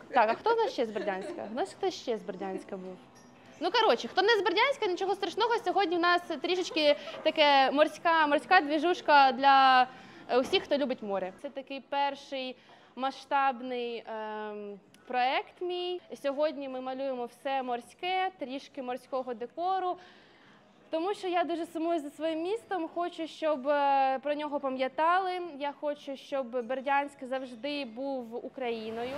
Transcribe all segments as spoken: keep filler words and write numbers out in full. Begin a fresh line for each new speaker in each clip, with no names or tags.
Так, а хто в нас ще з Бердянська? У нас хто ще з Бердянська був? Ну, коротше, хто не з Бердянська, нічого страшного. Сьогодні в нас трішечки таке морська, морська двіжушка для усіх, хто любить море. Це такий перший масштабний ем, проєкт мій. Сьогодні ми малюємо все морське, трішки морського декору. Тому що я дуже сумую за своїм містом, хочу, щоб про нього пам'ятали. Я хочу, щоб Бердянськ завжди був Україною.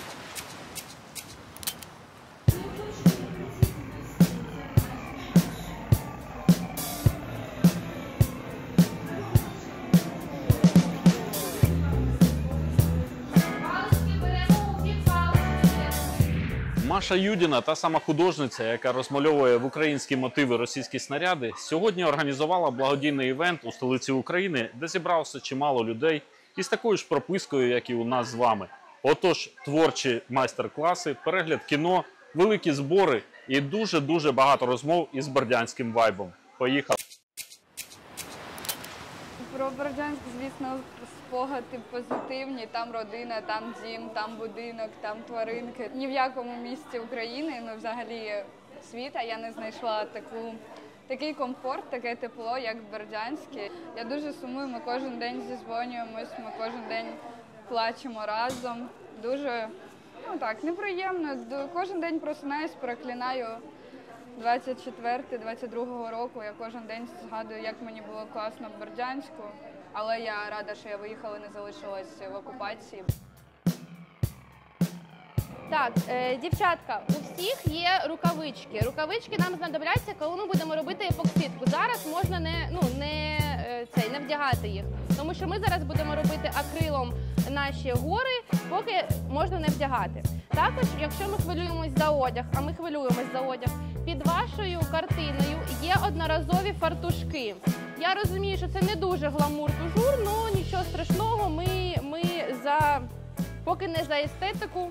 Маша Юдіна, та сама художниця, яка розмальовує в українські мотиви російські снаряди, сьогодні організувала благодійний івент у столиці України, де зібрався чимало людей із такою ж пропискою, як і у нас з вами. Отож, творчі майстер-класи, перегляд кіно, великі збори і дуже-дуже багато розмов із бердянським вайбом. Поїхали!
Про Бердянськ, звісно, спогади позитивні. Там родина, там дім, там будинок, там тваринки. Ні в якому місті України, ну взагалі світа, я не знайшла таку, такий комфорт, таке тепло, як в Бердянську. Я дуже сумую, ми кожен день зізвонюємось, ми кожен день плачемо разом. Дуже, ну так, неприємно. Кожен день просинаюсь, проклинаю двадцять четвертого двадцять другого року. Я кожен день згадую, як мені було класно в Бердянську. Але я рада, що я виїхала і не залишилась в окупації.
Так, е, дівчатка, у всіх є рукавички. Рукавички нам знадобляться, коли ми будемо робити епоксидку. Зараз можна не, ну, не, е, цей, не вдягати їх, тому що ми зараз будемо робити акрилом наші гори, поки можна не вдягати. Також, якщо ми хвилюємось за одяг, а ми хвилюємось за одяг, під вашою картиною є одноразові фартушки. Я розумію, що це не дуже гламур-тужур, але нічого страшного, ми, ми за, поки не за естетику.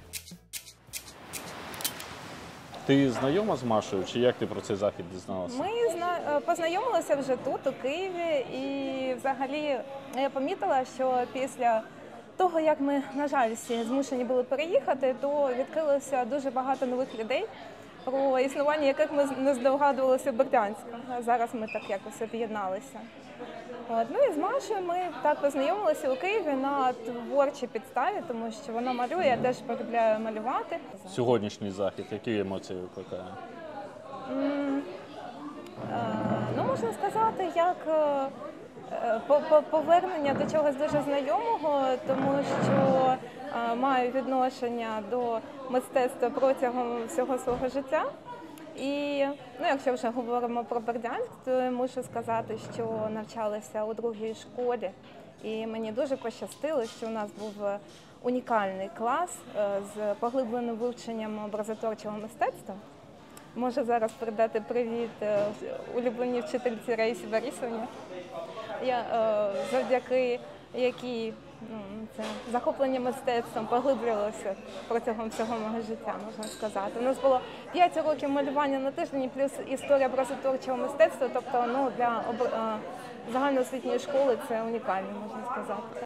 Ти знайома з Машею, чи як ти про цей захід дізналася?
Ми зна... познайомилися вже тут, у Києві, і взагалі я помітила, що після того, як ми, на жаль, всі змушені були переїхати, то відкрилося дуже багато нових людей, про існування яких ми не здогадувалися в Бердянську. А зараз ми так якось об'єдналися. От. Ну і з Машею ми так познайомилися у Києві на творчій підставі, тому що вона малює, я теж полюбляю малювати.
Сьогоднішній захід, які емоції викликає?
Mm, ну, можна сказати, як повернення до чогось дуже знайомого, тому що маю відношення до мистецтва протягом всього свого життя. І, ну, якщо вже говоримо про Бердянськ, то мушу сказати, що навчалася у другій школі. І мені дуже пощастило, що у нас був унікальний клас з поглибленим вивченням образотворчого мистецтва. Можу зараз передати привіт улюбленій вчительці Раїсі Борисовні, я, завдяки якій ну, це захоплення мистецтвом поглиблювалося протягом всього мого життя, можна сказати. У нас було п'ять років малювання на тиждень, плюс історія образотворчого мистецтва, тобто ну, для об... загальноосвітньої школи це унікально, можна сказати.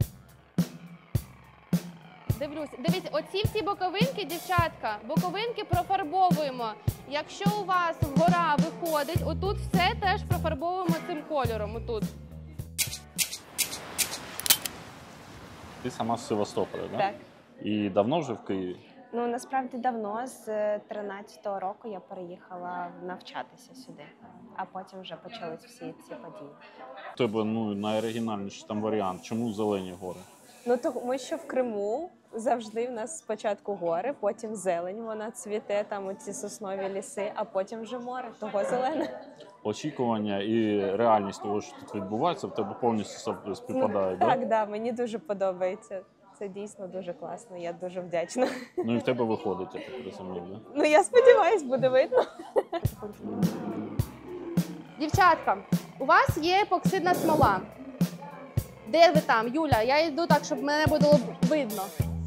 Дивлюся, дивіться, оці всі боковинки, дівчатка, боковинки профарбовуємо. Якщо у вас гора виходить, отут все теж профарбовуємо цим кольором, отут.
Ти сама з Севастополя, так?
Так.
І давно вже в Києві?
Ну, насправді давно, з тринадцятого року я переїхала навчатися сюди, а потім вже почались всі ці події.
У тебе ну, найоригінальніший там варіант. Чому зелені гори?
Ну, тому що в Криму завжди в нас спочатку гори, потім зелень, вона цвіте, там оці соснові ліси, а потім вже море, того зелене.
Очікування і реальність того, що тут відбувається, в тебе повністю співпадають,
ну,
так?
Так, да, мені дуже подобається. Це дійсно дуже класно, я дуже вдячна.
Ну і в тебе виходить, я так розумію, так?
Ну, я сподіваюсь, буде видно.
Дівчатка, у вас є епоксидна смола. Де ви там? Юля, я йду так, щоб мене було видно.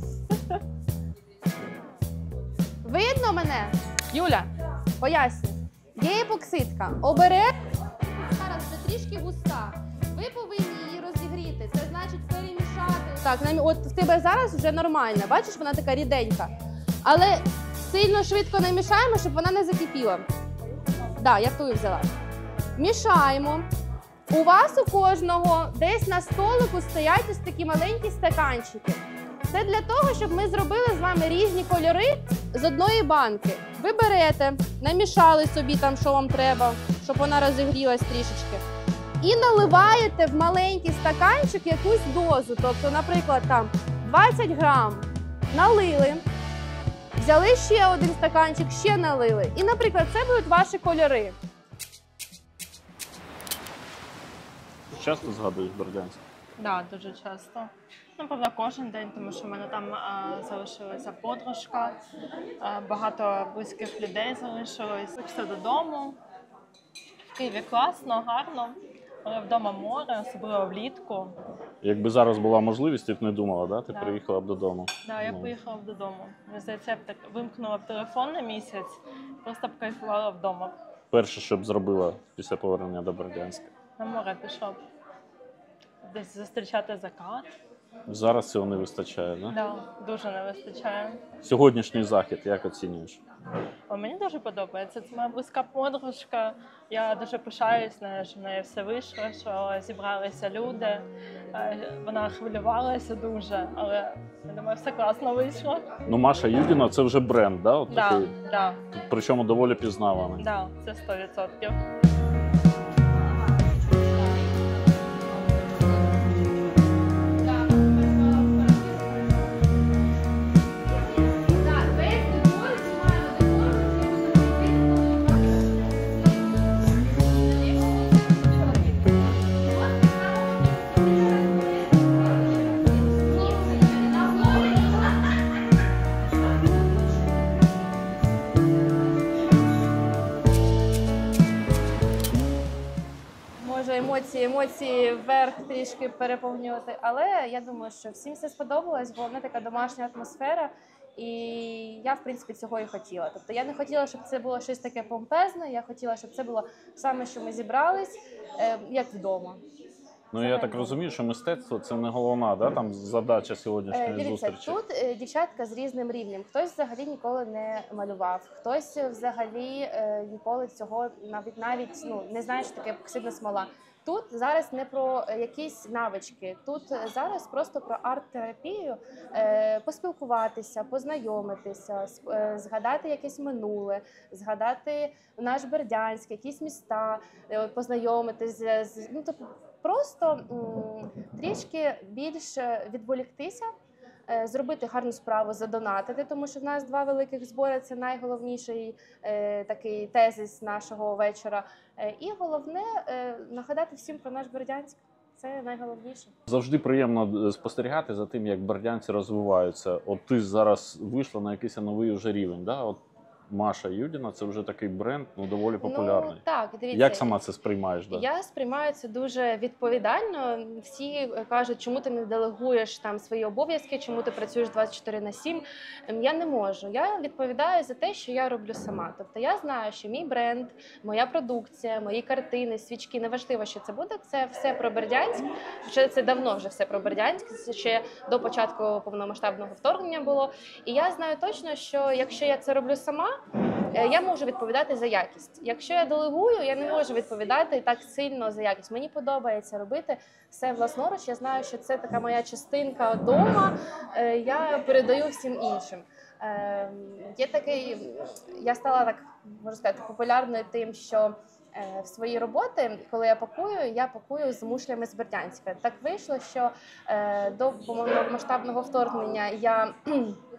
Видно мене? Юля, поясню. Є епоксидка. Обережно. Зараз вже трішки густа. Ви повинні її розігріти. Це значить перемішати. Так, от в тебе зараз вже нормально. Бачиш, вона така ріденька. Але сильно швидко не мішаємо, щоб вона не закипіла. Да, я тую взяла. Мішаємо. У вас у кожного десь на столику стоять ось такі маленькі стаканчики. Це для того, щоб ми зробили з вами різні кольори з одної банки. Ви берете, намішали собі там, що вам треба, щоб вона розігрілась трішечки. І наливаєте в маленький стаканчик якусь дозу. Тобто, наприклад, там двадцять грам налили, взяли ще один стаканчик, ще налили. І, наприклад, це будуть ваші кольори.
Часто згадуєш Бердянськ?
Так, да, дуже часто. Напевно, кожен день, тому що в мене там а, залишилася подружка, а, багато близьких людей залишилось. Хочеться додому. В Києві класно, гарно, але вдома море, особливо влітку.
Якби зараз була можливість, ти б не думала, да? Ти
Да.
приїхала б додому.
Так, да, я
Ну.
поїхала б додому. Мені здається, я б так вимкнула б телефон на місяць, просто б кайфувала вдома.
Перше, що б зробила після повернення до Бердянська.
На море пішла б. Десь зустрічати закат.
Зараз цього не вистачає, да?
Да, дуже не вистачає.
Сьогоднішній захід, як оцінюєш?
О, мені дуже подобається. Це моя близька подружка. Я дуже пишаюсь, нею, що в неї все вийшло, що зібралися люди. Е, Вона хвилювалася дуже, але я думаю, все класно вийшло.
Ну, Маша Юдіна – це вже бренд, да? От
Да,
такий,
да,
причому доволі пізнаваний.
да, це сто відсотків.
Може емоції, емоції вверх трішки переповнювати, але я думаю, що всім все сподобалось, головне така домашня атмосфера, і я, в принципі, цього і хотіла. Тобто я не хотіла, щоб це було щось таке помпезне, я хотіла, щоб це було саме, що ми зібрались, е, як вдома.
Ну,
Це
я так
найголовніше.
розумію, що мистецтво – це не головна, да? Там задача
Е,
сьогоднішньої
Дивіться,
зустрічі.
тут е, дівчатка з різним рівнем. Хтось взагалі ніколи не малював, хтось взагалі е, ніколи цього навіть навіть ну не знає, що таке епоксидна смола. Тут зараз не про е, якісь навички, тут е, зараз просто про арт-терапію, е, поспілкуватися, познайомитися, сп- е, згадати якесь минуле, згадати наш Бердянськ, якісь міста, е, познайомитися з ну тобто просто м, трішки більше відволіктися. е, Зробити гарну справу, задонатити, тому що в нас два великих збори – це найголовніший е, такий тезис нашого вечора. Е, і головне е, нагадати всім про наш Бердянськ. Це найголовніше.
Завжди приємно спостерігати за тим, як бердянці розвиваються. От ти зараз вийшла на якийсь новий уже рівень, да? От Маша Юдіна – це вже такий бренд, ну, доволі популярний.
Ну, так, дивіться.
Як сама це сприймаєш? Да?
Я сприймаю це дуже відповідально. Всі кажуть, чому ти не делегуєш там свої обов'язки, чому ти працюєш двадцять чотири на сім. Ем, Я не можу. Я відповідаю за те, що я роблю сама. Тобто я знаю, що мій бренд, моя продукція, мої картини, свічки, неважливо, що це буде, це все про Бердянськ. Вже це давно вже все про Бердянськ, це ще до початку повномасштабного вторгнення було. І я знаю точно, що якщо я це роблю сама, е, я можу відповідати за якість. Якщо я делегую, я не можу відповідати так сильно за якість. Мені подобається робити все власноруч. Я знаю, що це така моя частинка вдома. Е, Я передаю всім іншим. Е, Є такий, я стала так, можна сказати, популярною тим, що е, в свої роботи, коли я пакую, я пакую з мушлями з Бердянська. Так вийшло, що е, до повномасштабного вторгнення я кхм,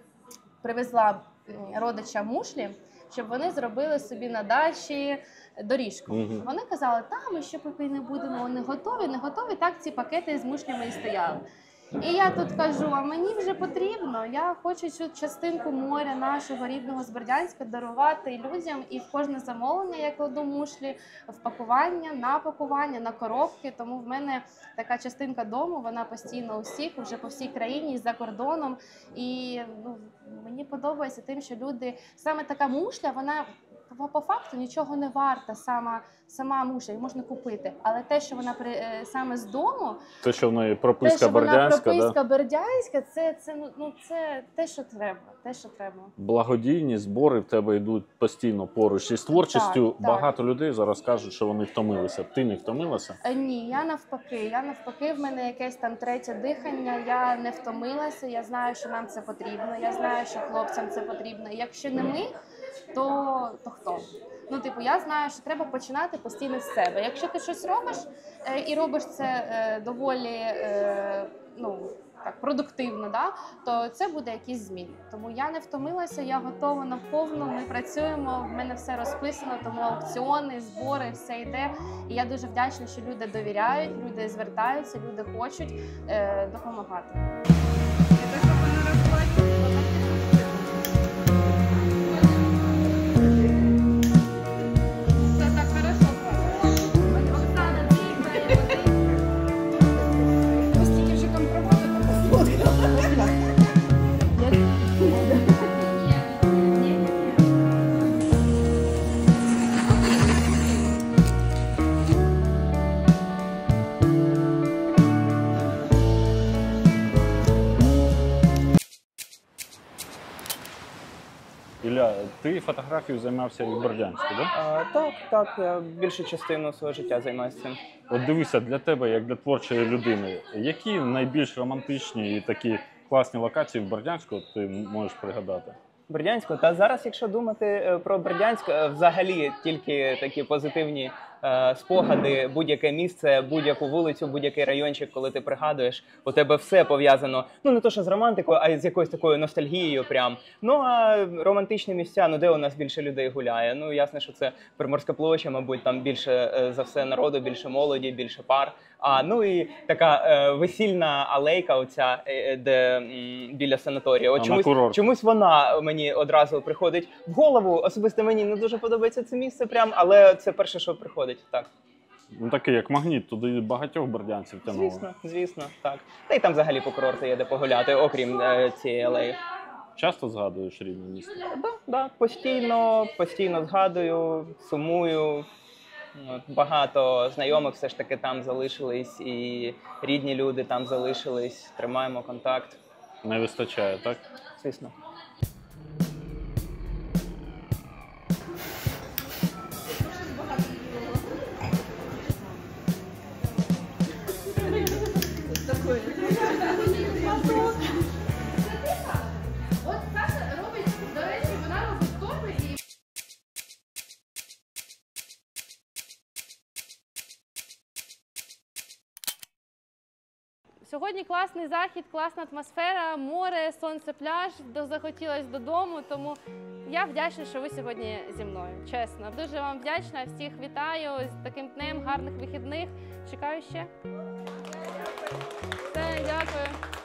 привезла м, родичам мушлі, щоб вони зробили собі на дачі доріжку.
Мгм.
Вони казали, та ми ще поки не будемо, вони готові, не готові, так ці пакети з мушлями і стояли. І я тут кажу, а мені вже потрібно, я хочу цю частинку моря нашого рідного з Бердянська дарувати людям, і в кожне замовлення я кладу мушлі в пакування, на пакування, на коробки, тому в мене така частинка дому, вона постійно у всіх, вже по всій країні, за кордоном, і ну, мені подобається тим, що люди, саме така мушля, вона по, по факту нічого не варта сама, сама муша, її можна купити. Але те, що вона при, е, саме з дому,
Те, що в неї
те,
прописка
що вона
бердянська,
прописка
да?
бердянська, це, це, ну, ну, це те, що треба. Те, що треба.
Благодійні збори в тебе йдуть постійно поруч із творчістю.
Так, так.
Багато людей зараз кажуть, що вони втомилися. Ти не втомилася?
Е, Ні, я навпаки. Я навпаки, в мене якесь там третє дихання. Я не втомилася. Я знаю, що нам це потрібно. Я знаю, що хлопцям це потрібно. І якщо не ми, то, то хто? Ну, типу, я знаю, що треба починати постійно з себе. Якщо ти щось робиш е, і робиш це е, доволі е, ну, так, продуктивно, да, то це буде якісь зміни. Тому я не втомилася, я готова наповну, ми працюємо, в мене все розписано, тому аукціони, збори, все йде. І я дуже вдячна, що люди довіряють, люди звертаються, люди хочуть е, допомагати.
Ілля, ти фотографією займався і в Бердянську, да?
А, так, так, я більшу частину свого життя займаюся цим.
От дивися, для тебе, як для творчої людини, які найбільш романтичні і такі класні локації в Бердянську ти можеш пригадати?
Бердянську. Та зараз, якщо думати е, про Бердянськ, е, взагалі тільки такі позитивні е, спогади, будь-яке місце, будь-яку вулицю, будь-який райончик, коли ти пригадуєш, у тебе все пов'язано, ну не то що з романтикою, а й з якоюсь такою ностальгією прям. Ну а романтичні місця, ну де у нас більше людей гуляє? Ну ясно, що це Приморська площа, мабуть, там більше е, за все народу, більше молоді, більше пар. А ну і така е, весільна алейка, оця, е, де м, біля санаторію. От
А, на
чомусь,
курорт.
чомусь вона мені одразу приходить в голову. Особисто мені не дуже подобається це місце, прям, але це перше, що приходить. Так,
Ну такий, як магніт, туди багатьох бердянців тянуло.
звісно, звісно, так. Та й там взагалі по курорту є де погуляти, окрім е, цієї алеї.
Часто згадуєш рідне місто?
Да, да, постійно, постійно згадую, сумую. От, багато знайомих все ж таки там залишились, і рідні люди там залишились. Тримаємо контакт,
Не вистачає, так?
звісно.
От Саша робить, до речі, вона робить топи і сьогодні класний захід, класна атмосфера, море, сонце, пляж, до- захотілось додому, тому я вдячна, що ви сьогодні зі мною, чесно. Дуже вам вдячна, всіх вітаю з таким днем, гарних вихідних. Чекаю ще. Все, дякую.